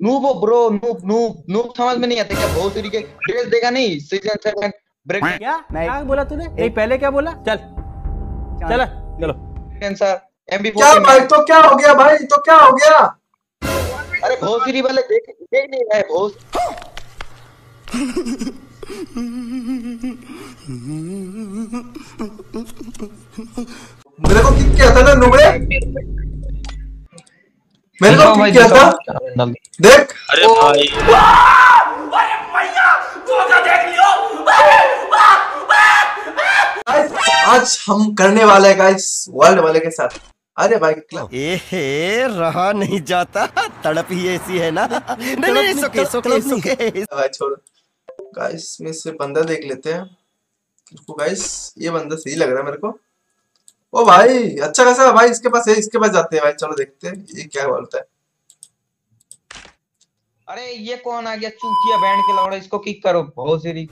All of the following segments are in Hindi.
Noob bro, noob noob noob समझ में नहीं आता क्या? भोसड़ी के ड्रेस देगा नहीं सीजन 7 ब्रेक क्या बोला तूने? नहीं पहले क्या बोला? चल चलो आंसर एमबी क्या भाई? तो क्या हो गया भाई? तो क्या हो गया? अरे भोसड़ी वाले देख नहीं रहे भोस। मेरे को किक किया था ना नुबड़े, मेरे को किक किया था देख। अरे भाई आज हम करने वाले हैं गाइस वर्ल्ड वाले के साथ। अरे भाई रहा नहीं जाता, तड़प ही ऐसी है ना। नहीं सोके भाई छोड़ो गाइस, में से बंदा देख लेते हैं इसको। गाइस ये बंदा सही लग रहा है मेरे को। ओ भाई अच्छा खासा है भाई, इसके पास है, इसके पास जाते हैं भाई। चलो देखते हैं ये क्या बोलता है। अरे ये कौन आ गया चूतिया बैंड के लौड़ा, इसको किक करो भोसड़ी।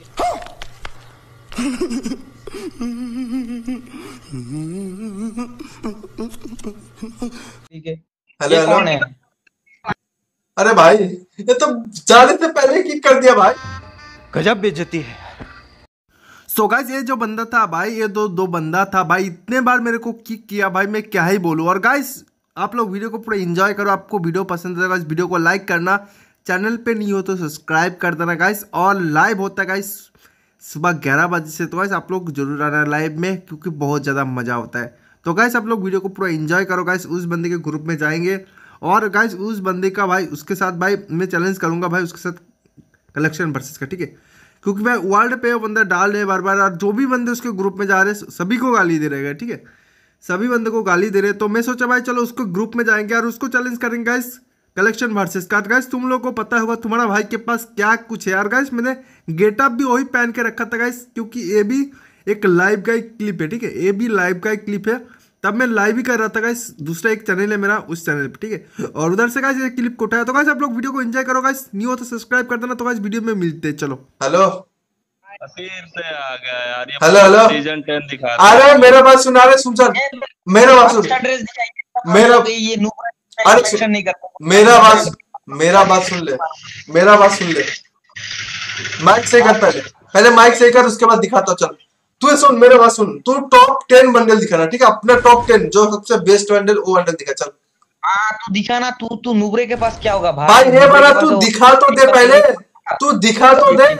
ठीक है ये कौन है? अरे भाई ये तो जाने से पहले ही किक कर दिया भाई, गजब बेइज्जती है। सो गाइस ये जो बंदा था भाई, ये दो बंदा था भाई, इतने बार मेरे को किक किया भाई, मैं क्या ही बोलूं। और गाइस आप लोग वीडियो को पूरा एंजॉय करो, आपको वीडियो पसंद आएगा इस वीडियो को लाइक करना, चैनल पे नहीं हो तो सब्सक्राइब कर देना गाइस। और लाइव होता है गाइस सुबह 11 बजे से, तो गाइस आप लोग जरूर आना लाइव में, क्योंकि बहुत ज़्यादा मज़ा होता है। तो गाइस आप लोग वीडियो को पूरा एंजॉय करो गाइस। उस बंदे के ग्रुप में जाएंगे और गाइस उस बंदे का भाई, उसके साथ भाई मैं चैलेंज करूँगा भाई, उसके साथ कलेक्शन वर्सेस का, ठीक है? क्योंकि मैं वर्ल्ड पे वो बंदा डाल रहे बार बार, और जो भी बंदे उसके ग्रुप में जा रहे हैं सभी को गाली दे रहे हैं, ठीक है? सभी बंदे को गाली दे रहे हैं। तो मैं सोचा भाई चलो उसको ग्रुप में जाएंगे और उसको चैलेंज करेंगे गाइस कलेक्शन वर्सेस का। गाइस तुम लोग को पता होगा तुम्हारा भाई के पास क्या कुछ है यार। गाइस मैंने गेटअप भी वही पहन के रखा था गाइस, क्योंकि ये भी एक लाइव का एक क्लिप है, ठीक है? ये भी लाइव का एक क्लिप है, तब मैं लाइव ही कर रहा था गाइस। दूसरा एक चैनल है मेरा, उस चैनल पे, ठीक है? और उधर से गाइस ये क्लिप को उठाया। तो गाइस आप लोग वीडियो को एंजॉय करो गाइस, नहीं हो तो सब्सक्राइब कर देना। तो गाइस वीडियो में मिलते हैं, चलो। हेलो फिर से आ गया यार ये। हेलो सीजन 10 दिखा। अरे मेरा बात सुन, अरे सुन सर, मेरा बात सुन, मेरा ये अरे नहीं करता। मेरा बात सुन ले, मेरा बात सुन ले। माइक सही कर, पहले माइक सही कर, उसके बाद दिखाता हूँ। चल तू सुन, मेरा बात सुन, तू टॉप 10 बंडल दिखाना, ठीक है? अपना टॉप 10 जो सबसे बेस्ट बंडल, वो बंडल दिखा। चल हाँ तू दिखाना, तू नुबरे के पास क्या होगा भाई? ये वाला तू दिखा तो दे पहले, तू दिखा तो दे,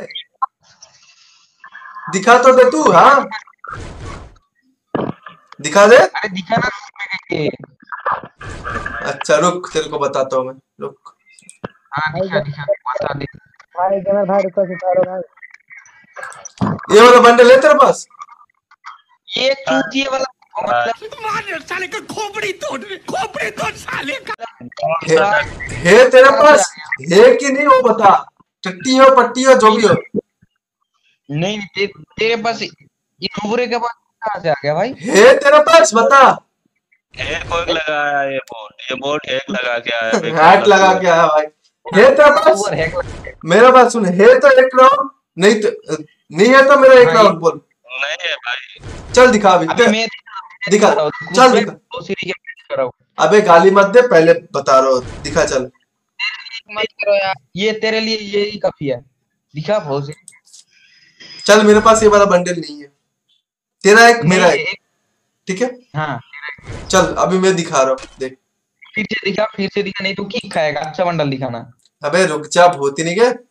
दिखा तो दे तू। हाँ दिखा दे। अरे दिखाना। अच्छा रुक, तेरे को बताता हूँ मैं, रुक। हाँ दिखा बता दे भाई गेमर भाई, रुको सितारो भाई। ये वाला बंडल है तेरे पास? ये चूतिए वाला मार साले का खोपड़ी तोड़ साले का। है तेरे पास है कि नहीं वो बता, टट्टी हो पट्टी हो जो भी हो। नहीं तेरे पास ये नुबरे के पास कहाँ से आ गया भाई? है तेरे पास बता। हैक लगाया ये बोट हैक लगा के आया। हैक लगा के आया भाई। है तेरे पास? मेरा बात सुन, है तो एक राउंड, नहीं तो नहीं है तो मेरा एक राउंड बोल। नहीं है भाई। चल दिखा अभी, दिखा, चल दिखा। अबे गाली मत दे, पहले बता रहा हूँ, दिखा चल। मत करो यार, ये तेरे लिए यही काफी है, दिखा भोज। चल मेरे पास ये वाला बंडल नहीं है, तेरा एक मेरा एक, ठीक है? हाँ चल अभी मैं दिखा रहा हूँ, देख। फिर से दिखा, नहीं तो किक खाएगा। अच्छा बंडल दिखाना। अबे रुक जा, भूती नहीं गए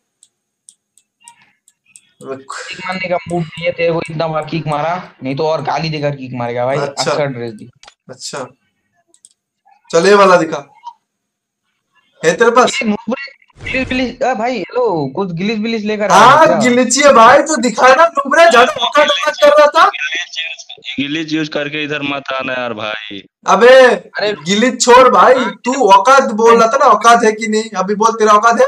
मारने का मूड नहीं है तेरे को, इतना बार किक मारा, नहीं तो और गाली देकर किक मारेगा भाई। अच्छा ड्रेस दी। अच्छा चल ये वाला दिखा, है तेरे पास? गिलिस भाई हेलो, कुछ गिलिस बिलिस लेकर हाँ गिलिची है भाई, तो दिखाना। नुबरे ज्यादा मौका दौलत कर रहा था। गिलिच यूज करके इधर मत आना यार भाई। अबे गिलिच छोड़ भाई, तू औकात बोल रहा था ना, औकात है कि नहीं? अभी बोल, तेरा औकात है?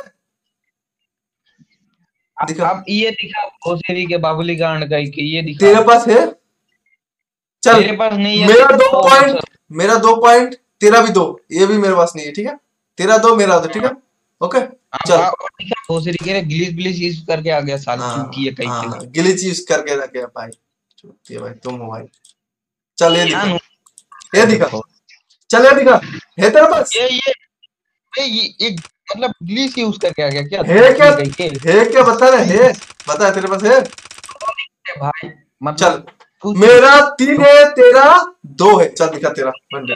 दिखा। अब ये दिखा भोसड़ी के बाबुली गांड का, ये दिखा। तेरे पास है? चल मेरे पास नहीं है। मेरा 2 पॉइंट, तेरा भी 2, ये भी मेरे पास नहीं है, ठीक है? तेरा 2 मेरा 2, ठीक है? ओके चल। भोसड़ी के गिलिच बिलिच यूज करके आ गया साल चूती है कहीं। गिलिच यूज करके रख गया भाई, चूती है भाई तुम हो भाई। चल ये दिखा, ये दिखा, चल ये दिखा, है तेरे पास? ये मतलब ग्लिच यूज करके आ गया क्या? है क्या? गई के है क्या बता रहे? है बता, तेरे पास है? भाई मतलब चल तू मेरा 3 है, तेरा 2 है। चल दिखा तेरा बंडल।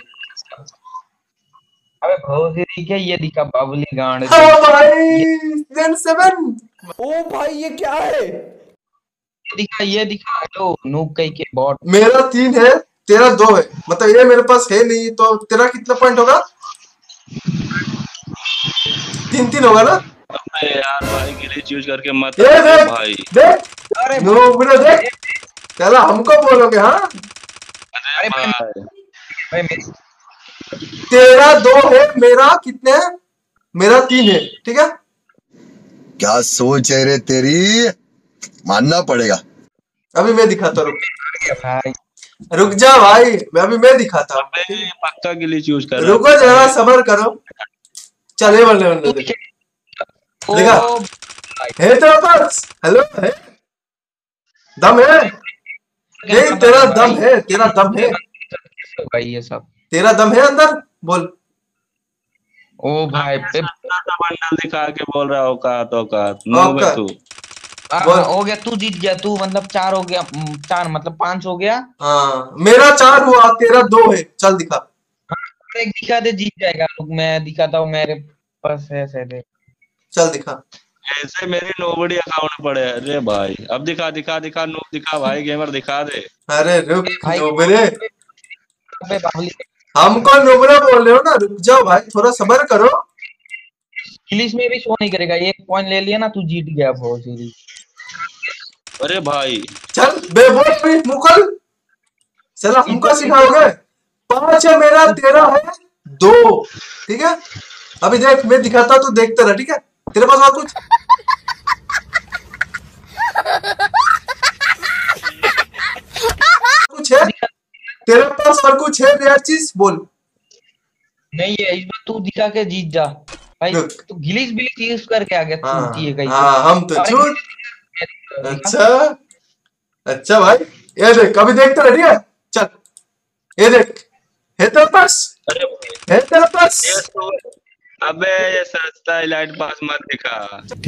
अबे भोसड़ी क्या ये दिखा बाबुली गांड हाँ भाई, सीजन 7। ओ भाई ये क्या है? ये दिखा लो नूब कहीं के बॉट। मेरा 3 है, तेरा 2 है, मतलब ये मेरे पास है नहीं, तो तेरा कितना पॉइंट होगा? 3-3 होगा ना? अबे यार भाई ग्लिच यूज करके मत ये करो देख भाई। देख, अरे नूबड़े देख, चला हमको बोलोगे? हाँ अरे भाई भाई मेरी तेरा 2 है, मेरा कितने है? मेरा 3 है, ठीक है। क्या सोच है रे तेरी, मानना पड़ेगा। अभी मैं दिखाता हूँ, भाई रुक जा भाई, मैं दिखाता हूँ। अबे पक्का ग्लिच यूज कर रहा रुको जरा, सबर करो। चले बल्ले देख, देखा ओ है तेरा पास? हेलो है? दम है? नहीं तेरा दम है, तेरा दम है, भाई ये सब तेरा दम है अंदर, बोल। ओ भाई पे बंडल दिखा के बोल रहा औकात औकात नूब है तू। बोल। हो गया, तू जीत गया, तू मतलब 4 हो गया, 4 मतलब 5 हो गया। हाँ मेरा 4 हुआ, तेरा 2 है। चल दिखा। एक दिखा दे, जीत जाएगा। रुक मैं दिखाता हूँ, मेरे पास है शायद। चल दिखा। ऐसे मेरी नोबडी अकाउंट पड़े। अरे भाई अब दिखा दिखा दिखा नूब दिखा भाई, गेमर दिखा दे। अरे रुक भाई नोबरे, अबे बाहुली हमको नोबरे बोल रहे हो ना, रुक जाओ भाई, थोड़ा सबर करो। इंग्लिश में भी शो नहीं करेगा। एक पॉइंट ले लिया ना, तू जीत गया बहुत सीरीज। अरे भाई चल बेबोल भी मुकल, चला हमको सिखाओगे। 5 है मेरा, तेरा है 2, ठीक है। अभी देख मैं दिखाता हूँ, तू देखते रह, ठीक है। तेरे पास और कुछ? कुछ है तेरे पास? और कुछ है यार चीज, बोल। नहीं है, इस बार तू दिखा के जीत जा भाई। रुक। तू गिलीस बिलीस यूज करके आ गया, हाँ चूतिए कहीं हाँ, हम तो अरे, झूठ। अच्छा अच्छा भाई, ये देख, अभी देखते रह, ठीक है। चल ये देख, है तेरे पास? अरे भाई है तेरे पास? ये तो अबे ये सस्ता इलाइट पास मत दिखा।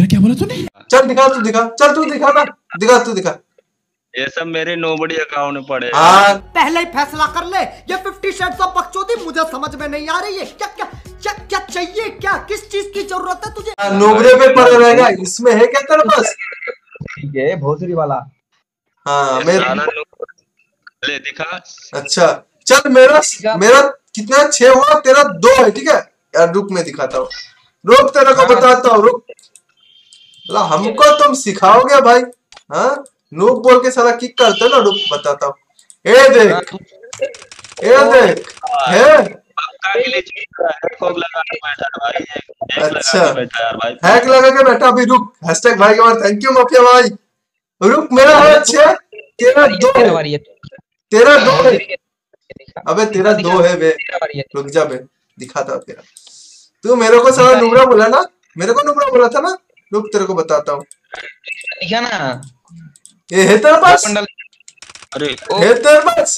चल दिखा, तू दिखा, चल तू दिखा ना, दिखा तू दिखा। ये सब मेरे नोबडी अकाउंट में पड़े। हाँ पहले ही फैसला कर ले। ये 50 शेड्स ऑफ बकचोदी मुझे समझ में नहीं आ रही है। क्या क्या क्या क्या चाहिए? क्या किस चीज की जरूरत है तुझे? नोबरे पे पड़ रहेगा, इसमें है क्या तेरे पास? ठीक है भोसड़ी वाला। हाँ ये मेरा, साला ले दिखा। अच्छा चल मेरा मेरा कितना 6 हुआ, तेरा 2 है, ठीक है। यार रुक मैं दिखाता हूँ, रुक तेरे को बताता हूँ, रुक। ला हमको तुम सिखाओगे भाई? हाँ नूब बोल के साला किक करते हो ना, रुक बताता हूँ। ए देख, ए देख, है पक्का ग्लिच हैक लगा के बैठा है भाई। हैक लगा अच्छा। के बैठा है यार भाई। हैक लगा के बैठा। अभी रुक, हैशटैग भाई के बाद थैंक यू माफिया भाई। रुक मेरा है 6, तेरा 2 है, तेरा 2 है। अबे तेरा 2 है बे, रुक जा बे, दिखाता हूँ तेरा। तू मेरे को साला नुबड़ा बोला ना, मेरे को नुबड़ा बोला था ना, रुक तेरे को बताता हूँ। दिखा ना, ये है तेरे पास? अरे है तेरे पास?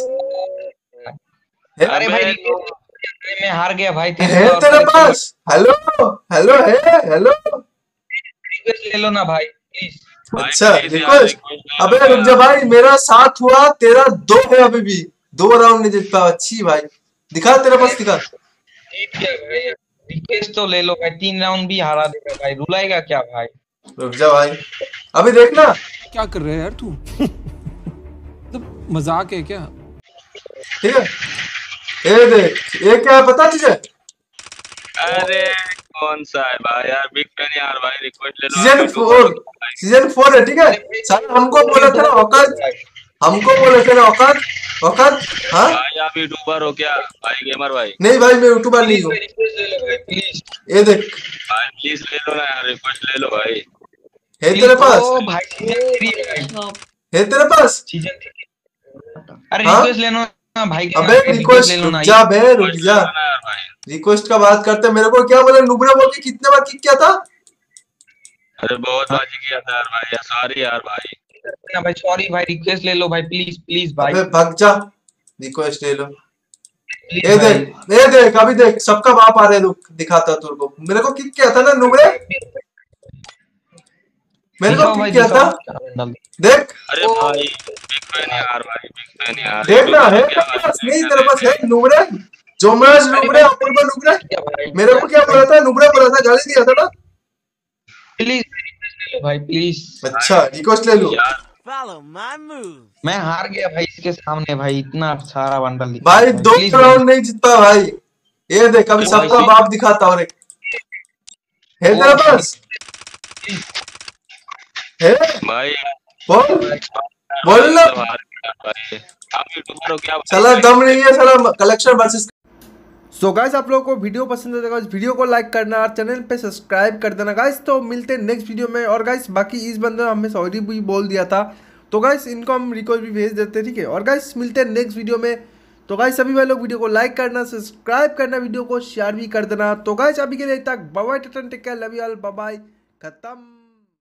है? अरे भाई मैं हार गया भाई। है तेरे पास? हेलो हेलो, है हेलो। रिक्वेस्ट ले लो ना भाई प्लीज। अच्छा रिक्वेस्ट। अबे रुक जा भाई, मेरा 7 हुआ, तेरा 2 है, अभी भी 2 राउंड नहीं जीत पाया। अच्छी भाई, दिखा तेरे पास, दिखा। जीत गया भाई, रिक्वेस्ट तो ले लो भाई। 3 राउंड भी हारा देगा भाई, रुलाएगा क्या भाई? रुक जा भाई, अभी देखना। क्या कर रहे हैं यार तू? मतलब मजाक है क्या? ठीक है, ये देख, ये क्या है पता तुझे? अरे कौन सा है भाई यार? बिग फैन यार भाई, रिक्वेस्ट ले लो। सीजन 4 है, ठीक है। साला हमको बोला था ना औकात, हमको बोले थे ना औकात, औकात। हाँ भाई आप यूट्यूबर हो क्या भाई? गेमर भाई नहीं भाई, मैं यूट्यूबर नहीं हूँ। रिक्वेस्ट ले लो भाई प्लीज। ये देख, भाई प्लीज ले लो ना यार, रिक्वेस्ट ले लो भाई। है तेरे पास? ओ भाई सीजन 3 भाई, है तेरे पास? सीजन 3। अरे हाँ? रिक्वेस्ट ले लो ना भाई के अबे रिक्वेस्ट, ले लो ना। रुक जा बे, रुक जा। यार भाई रिक्वेस्ट का बात करते, मेरे को क्या बोले? नुबड़ा बोल के कितने बार किक किया था? अरे बहुत बाजी किया था यार भाई, सॉरी यार भाई। ना भाई सॉरी भाई, रिक्वेस्ट ले लो भाई प्लीज प्लीज भाई। अबे भाग जा, रिक्वेस्ट ले लो। ये देख अभी देख सबका बाप आ रहे दिखाता तेरे को। मेरे को किक किया था ना नुबड़े, मेरे को किक किया था देख। अरे भाई बिग फैन यार, भाई बिग फैन यार। देख ना है नहीं तेरे पास है नुबड़े, जो मैच नुबड़े अपूर्व नुबड़े। मेरे को क्या बोला था नुबड़े, बोला था गाली दिया था ना। प्लीज भाई प्लीज। अच्छा रिक्वेस्ट ले लो। मैं हार गया भाई इसके सामने भाई, इतना सारा बंडल भाई 2 राउंड नहीं जीता भाई। ये देख अभी सबका बाप दिखाता और एक है तेरे पास है भाई। बोल ना चला दम नहीं है साला कलेक्शन वर्सेस। सो गाइस आप लोगों को वीडियो पसंद है तो गाइस वीडियो को लाइक करना और चैनल पे सब्सक्राइब कर देना गाइस। तो मिलते हैं नेक्स्ट वीडियो में। और गाइस बाकी इस बंदे ने हमें सॉरी भी बोल दिया था, तो गाइस इनको हम रिक्वेस्ट भी भेज देते हैं, ठीक है। और गाइस मिलते हैं नेक्स्ट वीडियो में। तो गाइस सभी भाई लोग वीडियो को लाइक करना, सब्सक्राइब करना, वीडियो को शेयर भी कर देना। तो गाइस अभी के लिए तक bye bye, take care, love you all, bye bye, खत्म।